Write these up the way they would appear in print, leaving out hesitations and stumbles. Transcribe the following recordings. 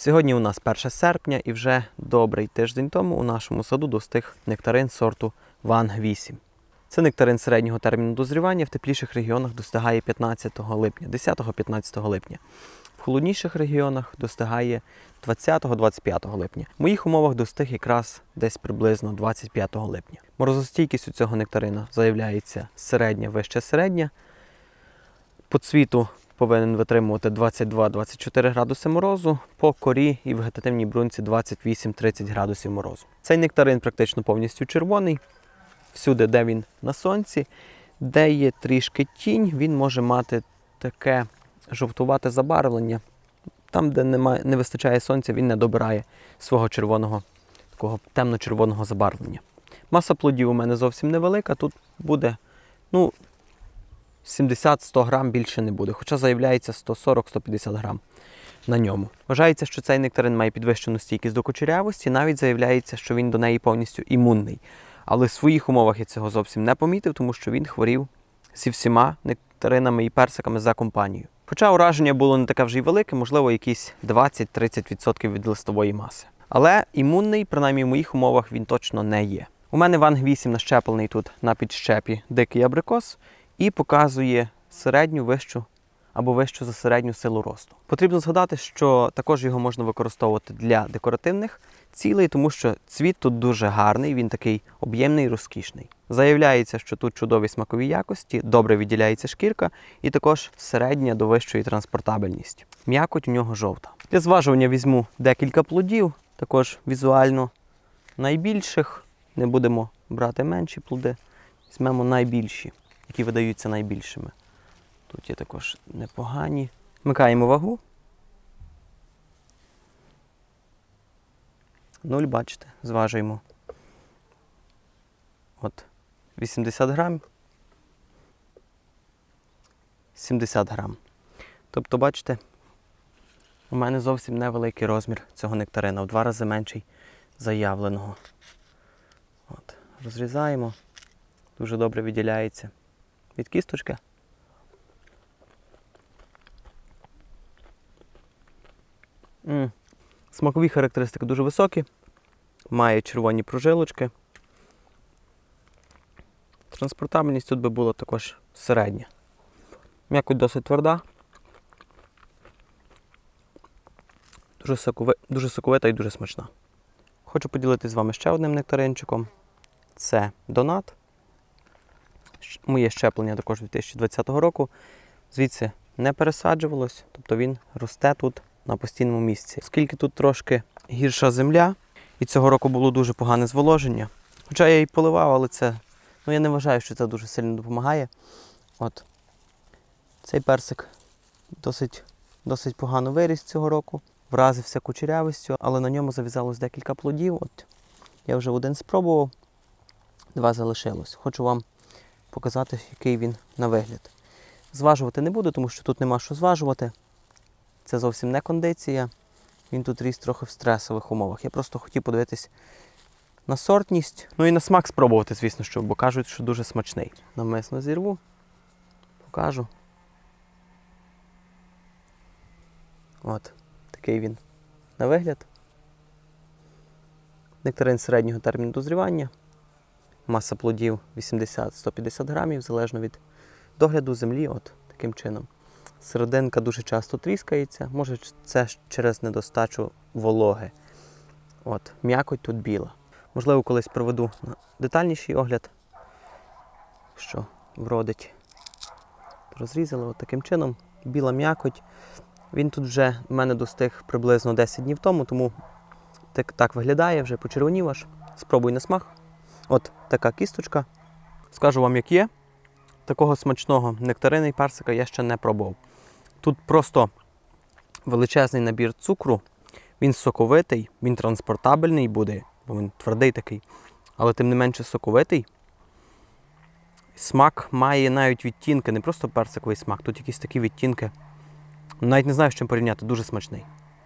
Сьогодні у нас 1 серпня і вже добрий тиждень тому у нашому саду достиг нектарин сорту Ван 8. Це нектарин середнього терміну дозрівання, в тепліших регіонах достигає 15 липня, 10-15 липня. В холодніших регіонах достигає 20-25 липня. В моїх умовах достиг якраз десь приблизно 25 липня. Морозостійкість у цього нектарина заявляється середня, вище середня. По цвіту повинен витримувати 22-24 градуси морозу, по корі і вегетативній брунці 28-30 градусів морозу. Цей нектарин практично повністю червоний. Всюди, де він на сонці, де є трішки тінь, він може мати таке жовтувате забарвлення. Там, де не вистачає сонця, він не добирає свого червоного, такого темно-червоного забарвлення. Маса плодів у мене зовсім невелика, тут буде 70-100 грам, більше не буде, хоча заявляється 140-150 грам на ньому. Вважається, що цей нектарин має підвищену стійкість до кучерявості, навіть заявляється, що він до неї повністю імунний. Але в своїх умовах я цього зовсім не помітив, тому що він хворів зі всіма нектаринами і персиками за компанію. Хоча ураження було не таке вже й велике, можливо, якісь 20-30% від листової маси. Але імунний, принаймні в моїх умовах, він точно не є. У мене Ван 8 нащеплений тут на підщепі дикий абрикос і показує середню, вищу або вищу за середню силу росту. Потрібно згадати, що також його можна використовувати для декоративних цілей, тому що цвіт тут дуже гарний, він такий об'ємний і розкішний. Заявляється, що тут чудові смакові якості, добре відділяється шкірка і також середня до вищої транспортабельність. М'якоть у нього жовта. Для зважування візьму декілька плодів, також візуально найбільших. Не будемо брати менші плоди, візьмемо найбільші, які видаються найбільшими. Тут є також непогані. Вмикаємо вагу. 0, бачите, зважуємо. От 80 грам, 70 грам. Тобто, бачите, у мене зовсім невеликий розмір цього нектарина, в 2 рази менший заявленого. От, розрізаємо, дуже добре відділяється від кісточки. Смакові характеристики дуже високі, має червоні прожилочки. Транспортабельність тут би була також середня. М'якоть досить тверда, дуже соковита і дуже смачна. Хочу поділитися з вами ще одним нектаринчиком. Це Донат. Моє щеплення також 2020 року. Звідси не пересаджувалось, тобто він росте тут на постійному місці. Оскільки тут трошки гірша земля, і цього року було дуже погане зволоження. Хоча я її поливав, але я не вважаю, що це дуже сильно допомагає. От. Цей персик досить погано виріс цього року. Вразився кучерявістю, але на ньому зав'язалось декілька плодів. От. Я вже один спробував, 2 залишилось. Хочу вам показати, який він на вигляд. Зважувати не буду, тому що тут нема що зважувати. Це зовсім не кондиція. Він тут ріс трохи в стресових умовах. Я просто хотів подивитись на сортність. Ну і на смак спробувати, звісно, бо кажуть, що дуже смачний. Навмисно зірву, покажу. От, такий він на вигляд. Нектарин середнього терміну дозрівання. Маса плодів 80-150 грамів, залежно від догляду землі, от таким чином. Серединка дуже часто тріскається, може це через недостачу вологи. От, м'якоть тут біла. Можливо, колись проведу детальніший огляд, що вродить. Розрізали от таким чином, біла м'якоть. Він тут вже в мене достиг приблизно 10 днів тому так виглядає, вже почервонів аж. Спробуй на смак. От така кісточка. Скажу вам, як є. Такого смачного нектарина і персика я ще не пробував. Тут просто величезний набір цукру, він соковитий, він транспортабельний буде, бо він твердий такий, але тим не менше соковитий. Смак має навіть відтінки, не просто персиковий смак, тут якісь такі відтінки. Навіть не знаю, з чим порівняти, дуже смачний.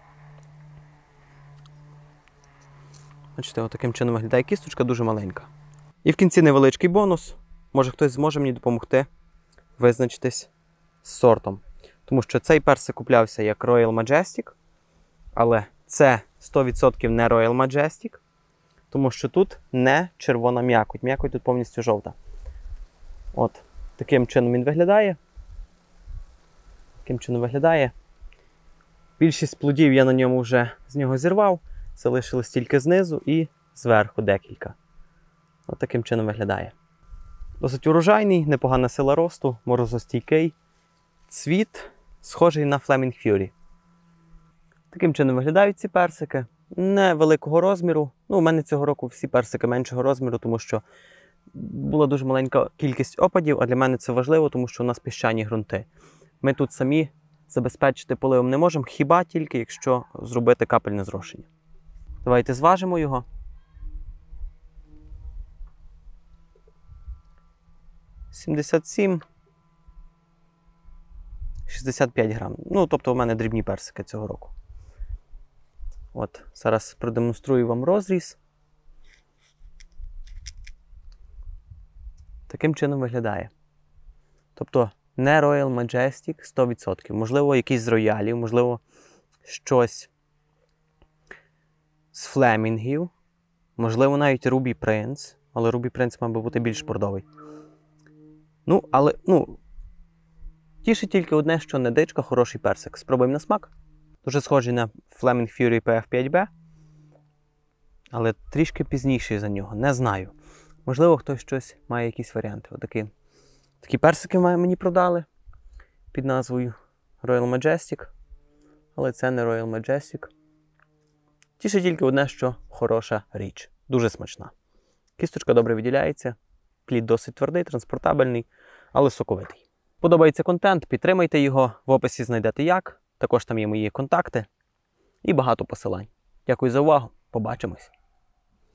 Бачите, отаким чином виглядає кісточка, дуже маленька. І в кінці невеличкий бонус. Може хтось зможе мені допомогти визначитись з сортом. Тому що цей персик куплявся як Royal Majestic, але Це 100% не Royal Majestic, тому що тут не червона м'якоть. М'якоть тут повністю жовта. От, таким чином він виглядає. Таким чином виглядає. Більшість плодів я на ньому вже з нього зірвав. Залишилось тільки знизу і зверху декілька. От таким чином виглядає. Досить урожайний, непогана сила росту, морозостійкий. Цвіт схожий на Flaming Fury. Таким чином виглядають ці персики. Невеликого розміру. Ну, у мене цього року всі персики меншого розміру, тому що була дуже маленька кількість опадів, а для мене це важливо, тому що у нас піщані ґрунти. Ми тут самі забезпечити поливом не можемо, хіба тільки якщо зробити капельне зрошення. Давайте зважимо його. 77, 65 грам. Ну, тобто у мене дрібні персики цього року. От, зараз продемонструю вам розріз. Таким чином виглядає. Тобто не Royal Majestic 100%. Можливо, якийсь з роялів, можливо, щось з флемінгів, можливо, навіть Ruby Prince, але Ruby Prince мав би бути більш бордовий. Ну, але, тішить тільки одне, що не дичка, хороший персик. Спробуємо на смак. Дуже схожий на Flaming Fury PF5B, але трішки пізніший за нього. Не знаю. Можливо, хтось щось має якісь варіанти. Такі персики мені продали під назвою Royal Majestic, але це не Royal Majestic. Тішить тільки одне, що хороша річ. Дуже смачна. Кісточка добре виділяється, плід досить твердий, транспортабельний, але соковитий. Подобається контент, підтримайте його, в описі знайдете як. Також там є мої контакти і багато посилань. Дякую за увагу, побачимось.